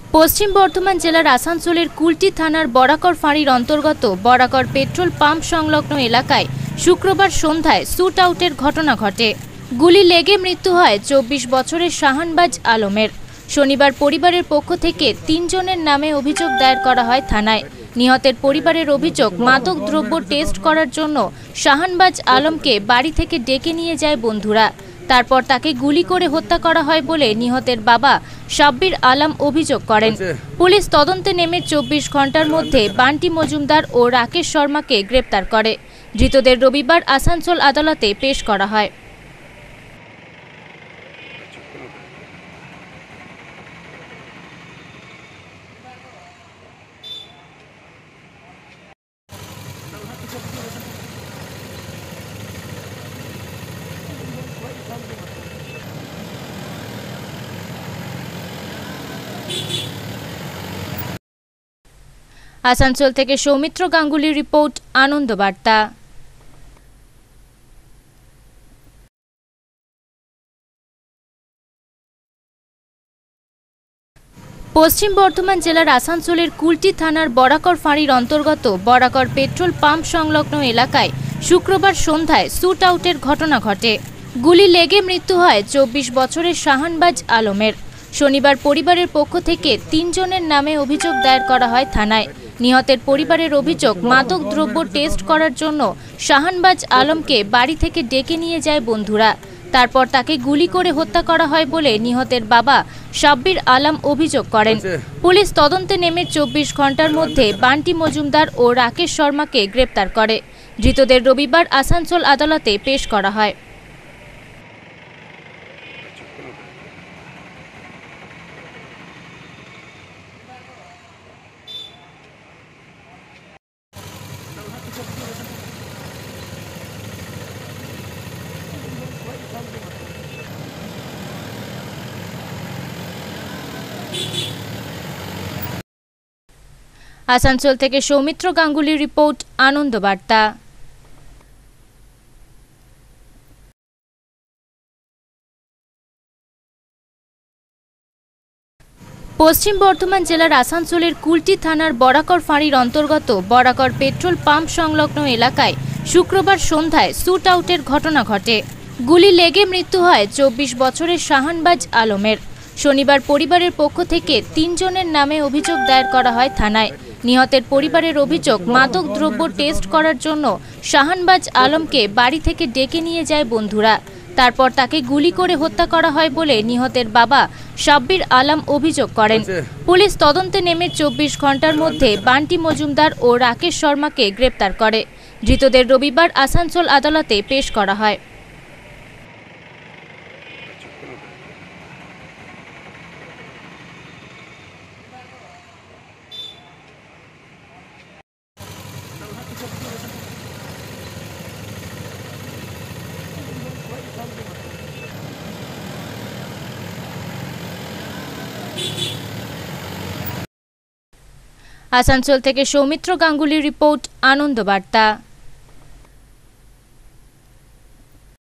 পশ্চিম বর্ধমান জেলার আসানসোলের কুলটি থানার বরাকর ফাঁড়ির অন্তর্গত বরাকর পেট্রোল পাম্প সংলগ্ন এলাকায় শুক্রবার সন্ধ্যায় শ্যুট আউটের ঘটনা ঘটে। গুলি লেগে মৃত্যু হয় 24 বছরের শাহানবাজ আলমের। শনিবার পরিবারের পক্ষ থেকে 3 জনের নামে অভিযোগ দায়ের করা হয় থানায়। নিহতের পরিবারের অভিযোগ, মাদক দ্রব্য টেস্ট করার জন্য শাহানবাজ আলমকে বাড়ি থেকে ডেকে নিয়ে যায় বন্ধুরা। তারপর তাকে গুলি করে হত্যা করা হয় বলে নিহতের বাবা সাব্বির আলম অভিযোগ করেন। পুলিশ তদন্তে নেমে 24 ঘন্টার মধ্যে বান্টি মজুমদার ও রাকেশ শর্মাকে গ্রেপ্তার করে। ধৃতদের রবিবার আসানসোল আদালতে পেশ করা হয়। আসানসোল থেকে সৌমিত্র গাঙ্গুলির রিপোর্ট, আনন্দ বার্তা। পশ্চিম বর্ধমান জেলার আসানসোলের কুলটি থানার বরাকর ফাঁড়ির অন্তর্গত বরাকর পেট্রোল পাম্প সংলগ্ন এলাকায় শুক্রবার সন্ধ্যায় শ্যুট আউটের ঘটনা ঘটে। গুলি লেগে মৃত্যু হয় 24 বছরের শাহানবাজ আলমের। শনিবার পরিবারের পক্ষ থেকে 3 জনের নামে অভিযোগ দায়ের করা হয় থানায়। নিহতের পরিবারের অভিযোগ, মাদক দ্রব্য টেস্ট করার জন্য শাহানবাজ আলমকে বাড়ি থেকে ডেকে নিয়ে যায় বন্ধুরা। তারপর তাকে গুলি করে হত্যা করা হয় বলে নিহতের বাবা সাব্বির আলম অভিযোগ করেন। পুলিশ তদন্তে নেমে 24 ঘন্টার মধ্যে বান্টি মজুমদার ও রাকেশ শর্মাকে গ্রেপ্তার করে। ধৃতদের রবিবার আসানসোল আদালতে পেশ করা হয়। আসানসোল থেকে সৌমিত্র গাঙ্গুলির রিপোর্ট, আনন্দ বার্তা। পশ্চিম বর্ধমান জেলার আসানসোলের কুলটি থানার বরাকর ফাঁড়ির অন্তর্গত বরাকর পেট্রোল পাম্প সংলগ্ন এলাকায় শুক্রবার সন্ধ্যায় শ্যুট আউটের ঘটনা ঘটে। গুলি লেগে মৃত্যু হয় 24 বছরের শাহানবাজ আলমের। শনিবার পরিবারের পক্ষ থেকে 3 জনের নামে অভিযোগ দায়ের করা হয় থানায়। নিহতের পরিবারের অভিযোগ, মাদক দ্রব্য টেস্ট করার জন্য শাহানবাজ আলমকে বাড়ি থেকে ডেকে নিয়ে যায় বন্ধুরা। তারপর তাকে গুলি করে হত্যা করা হয় বলে নিহতের বাবা সাব্বির আলম অভিযোগ করেন। পুলিশ তদন্তে নেমে 24 ঘন্টার মধ্যে বান্টি মজুমদার ও রাকেশ শর্মাকে গ্রেপ্তার করে। ধৃতদের রবিবার আসানসোল আদালতে পেশ করা হয়। আসানসোল থেকে সৌমিত্র গাঙ্গুলির রিপোর্ট, আনন্দ বার্তা।